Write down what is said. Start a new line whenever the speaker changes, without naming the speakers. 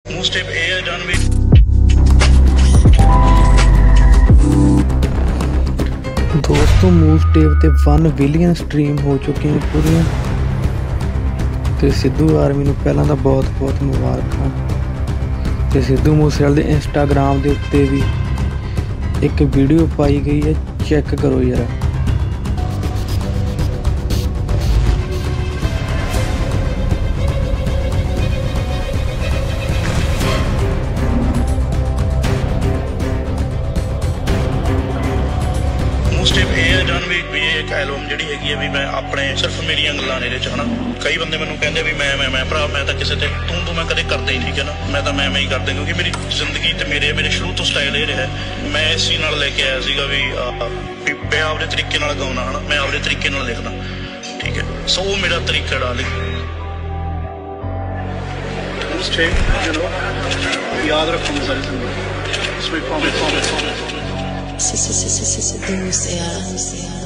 Most of AI done with
दोस्तों move टेप ते 1 बिलियन स्ट्रीम हो चुके हैं पूरियां ते सिद्धू आर्मी नूं पहलां दा बहुत बहुत मुबारकां ते सिद्धू मूसेवाले दे इंस्टाग्राम दे उत्ते भी एक वीडियो पाई गई है, चेक करो यार।
भी एक एल्बम जी हैगी भी मैं अपने सिर्फ मेरिया गल्लां ने है ना। कई बंदे मैनू कहते भी मैं भरा मैं तो किसी तू मैं कदे करता ही नहीं, ठीक है ना। मैं तो मैं ही करता क्योंकि मेरी जिंदगी तो मेरे शुरू तो स्टाइल ये रहा है। मैं इस चीज़ लेके आया सीगा भी मैं आपके तरीके गाना है ना, मैं आपके तरीके लिखना, ठीक है। सो वो मेरा तरीका डाल याद रखूंगा सारी जिंदगी।